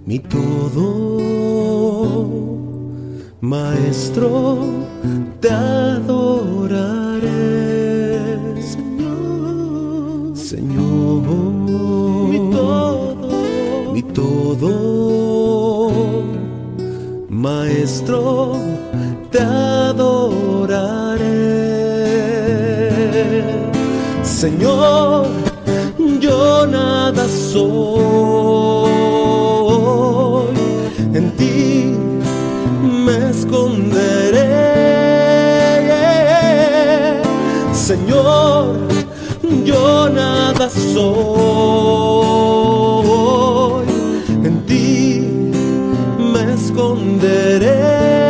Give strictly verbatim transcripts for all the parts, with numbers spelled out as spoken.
mi todo, Maestro, te adoraré, Señor, Señor, mi todo, mi todo, Maestro, te adoraré, Señor, yo nada soy, en ti me esconderé, Señor, yo nada soy, en ti me esconderé,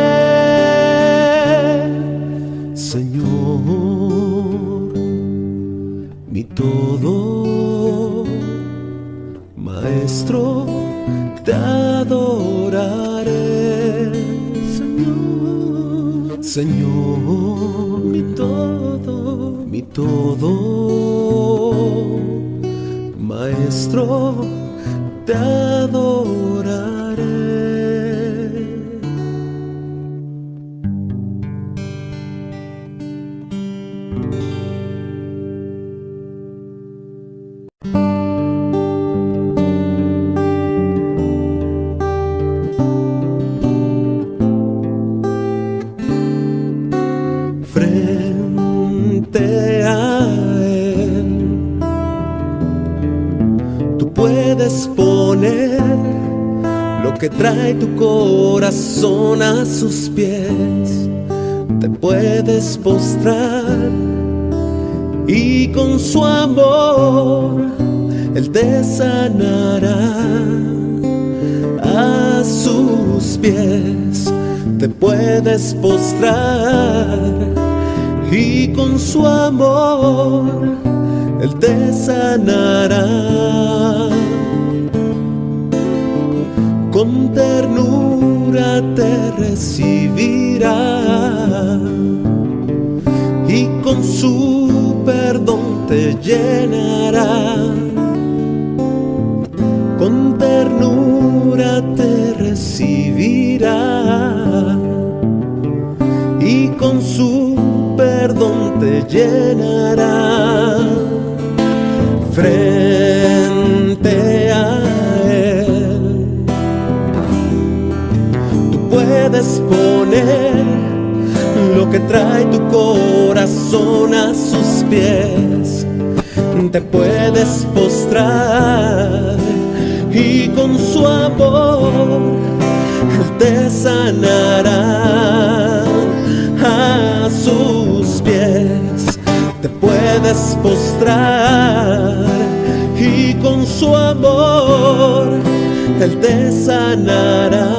Señor, mi todo, Maestro, te adoraré, Señor, Señor, mi todo, mi todo, Maestro, te adoraré. Frente a Él, tú puedes poner lo que trae tu corazón a sus pies. Te puedes postrar y con su amor Él te sanará. A sus pies te puedes postrar y con su amor Él te sanará. Con ternura te recibirá y con su perdón te llenará. Con ternura te recibirá y con su perdón te llenará. Frente a Él, tú puedes poner lo que trae tu corazón a sus pies. Te puedes postrar y con su amor Él te sanará. A sus pies te puedes postrar y con su amor Él te sanará.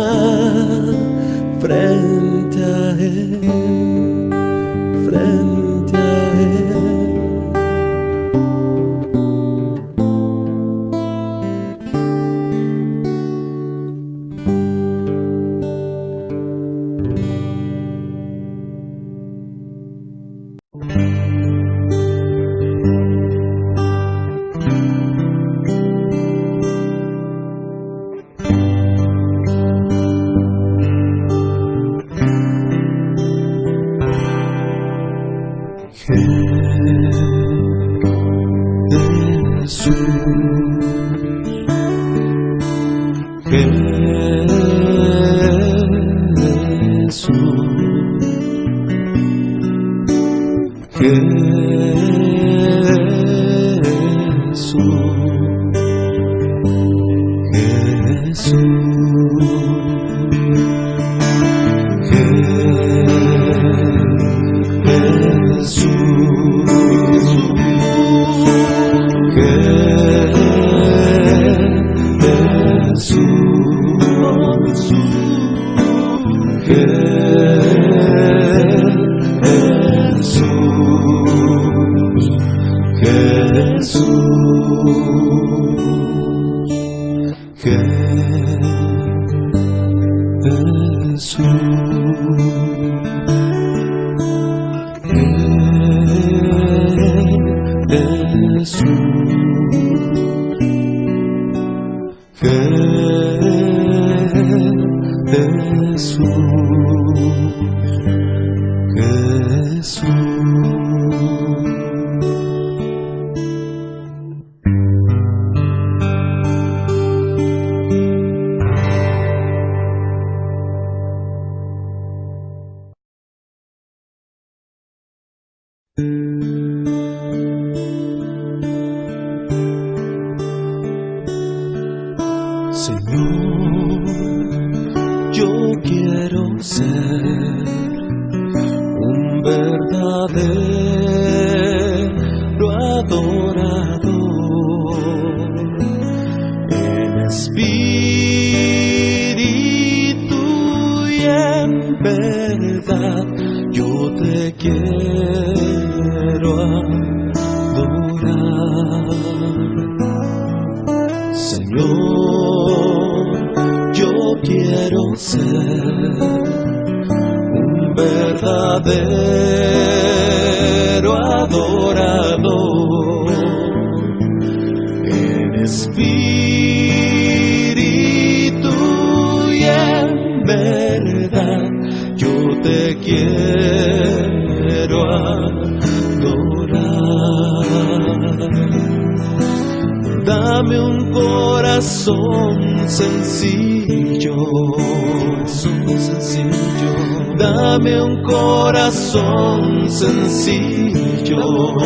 Frente a Él, frente a Él. Jesús, Señor, yo quiero ser un verdadero adorador en espíritu y en verdad. Yo te quiero adorar, Señor. Yo quiero ser un verdadero adorador en espíritu y en verdad. Yo te quiero adorar. Dame un corazón sencillo, sencillo. Dame un corazón sencillo.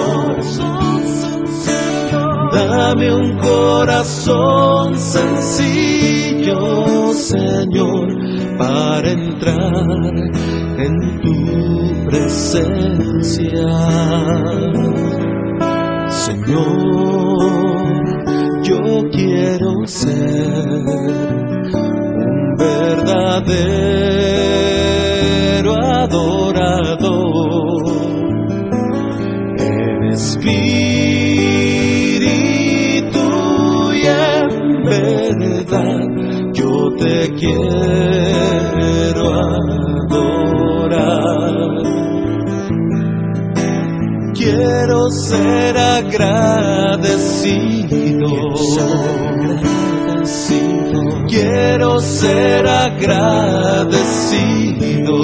Dame un corazón sencillo, Señor, para entrar en tu presencia. Señor, yo quiero ser un verdadero adorador en espíritu y en verdad. Yo te quiero adorar. Quiero ser agradecido. Quiero ser agradecido.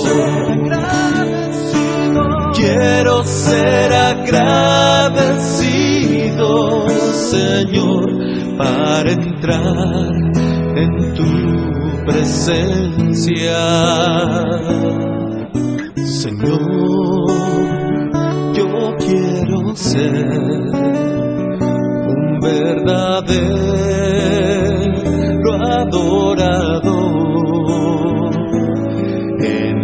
Quiero ser agradecido, Señor, para entrar en tu presencia. Señor, yo quiero ser un verdadero adorador en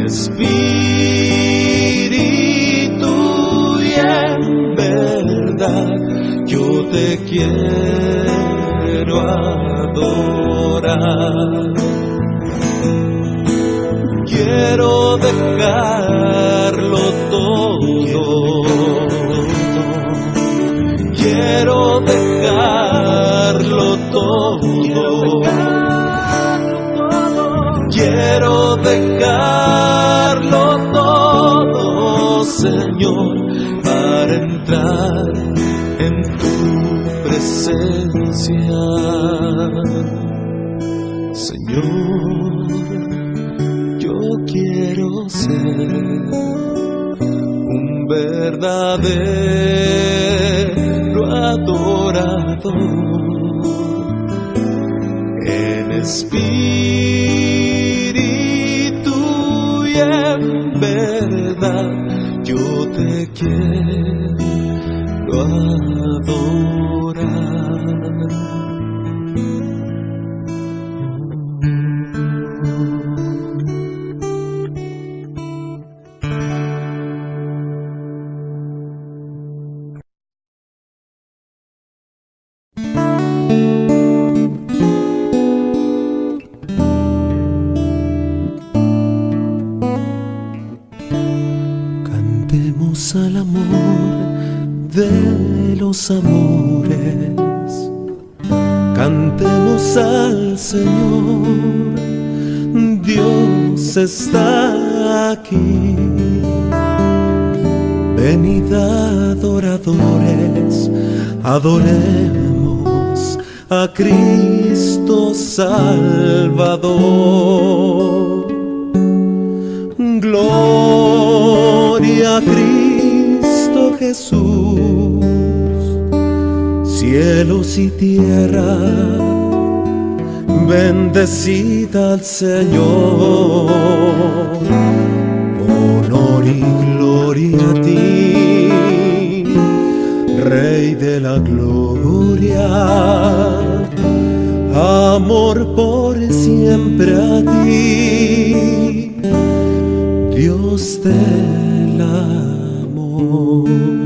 espíritu y en verdad. Yo te quiero adorar. Quiero dejarlo todo. Quiero dejarlo todo. Quiero dejarlo todo, Señor, para entrar en tu presencia. Señor, yo quiero ser un verdadero adorador en espíritu y en verdad. Yo te quiero adorar. Cantemos al amor de los amores, cantemos al Señor. Dios está aquí. Venid adoradores, adoremos a Cristo Salvador. Gloria a Cristo Jesús, cielos y tierra, bendecida al Señor. Honor y gloria a ti, Rey de la gloria. Amor por siempre a ti, Dios del amor.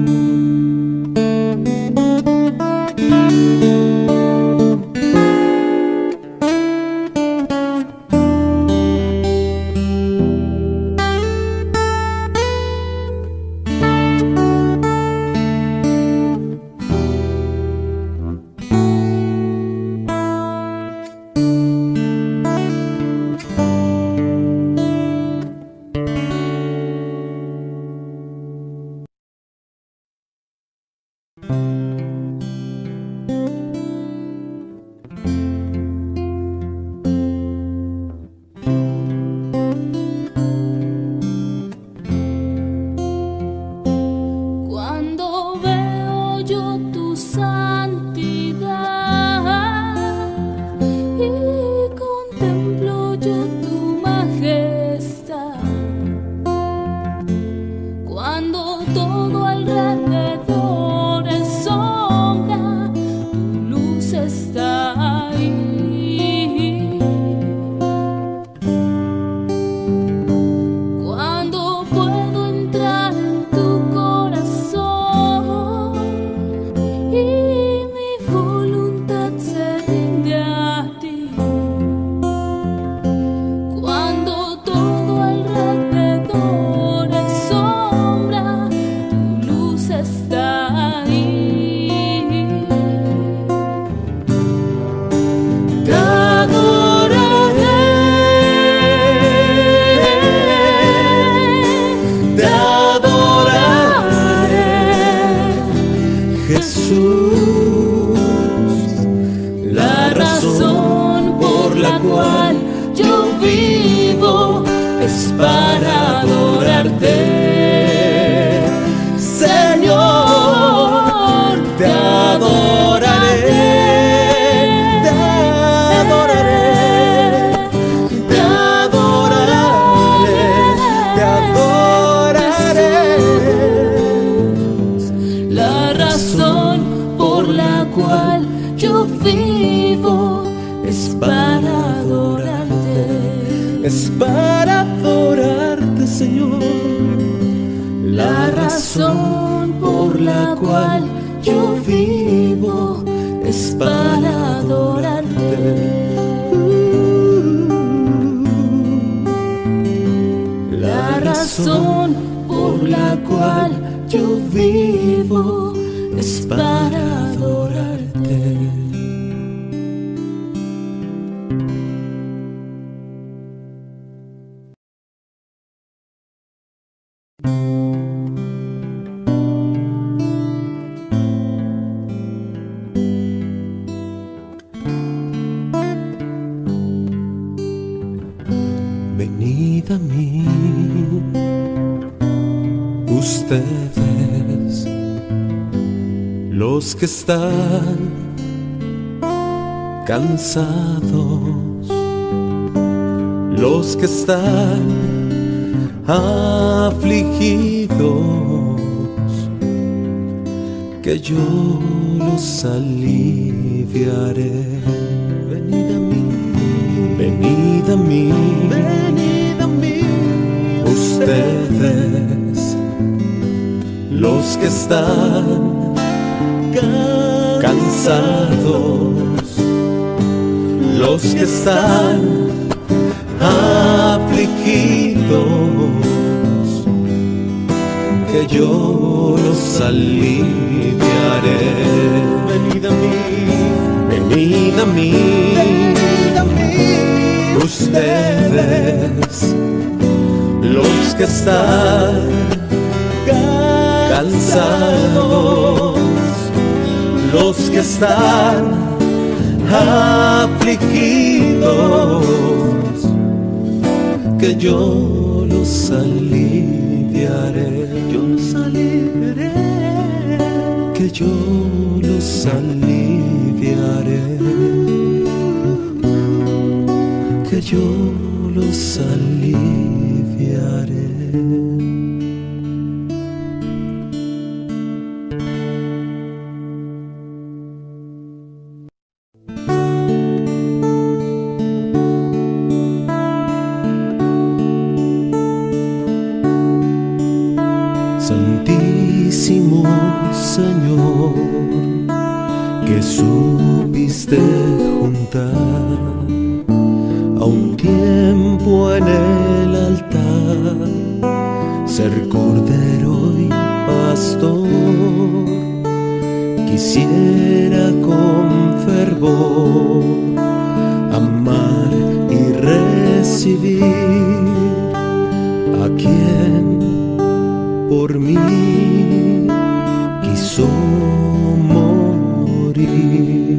Es para adorarte, Señor. La razón por la cual yo vivo es para adorarte. La razón por la cual yo vivo es para adorarte. Venid a mí, ustedes, los que están cansados, los que están afligidos, que yo los aliviaré. Venid a mí, venid a mí, venid a mí, ustedes, los que están cansados, los que están afligidos, que yo los aliviaré. Venid a mí, venid a mí, venid a mí, ustedes, los que están cansados, los que están afligidos, que yo los aliviaré, yo los aliviaré, que yo los aliviaré, que yo los aliviaré. Santísimo Señor, que supiste juntar a un tiempo en el altar, ser cordero y pastor, quisiera con fervor amar y recibir a quien por mí quiso morir.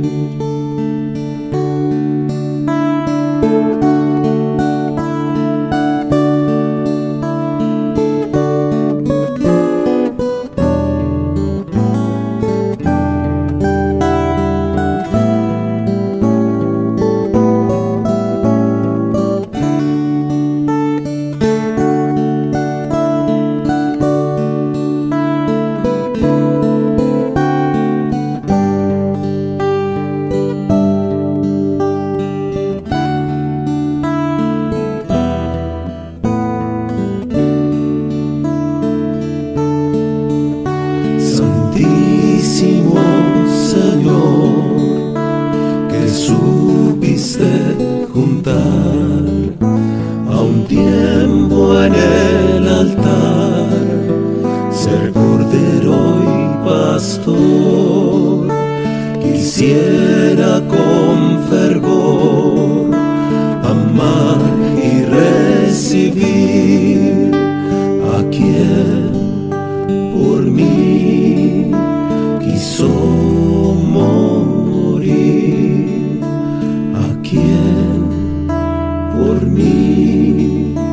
Santísimo Señor, que supiste juntar a un tiempo en el altar, ser cordero y pastor, quisiera con fervor amar y recibir a quien por mí quiso morir, a quien por mí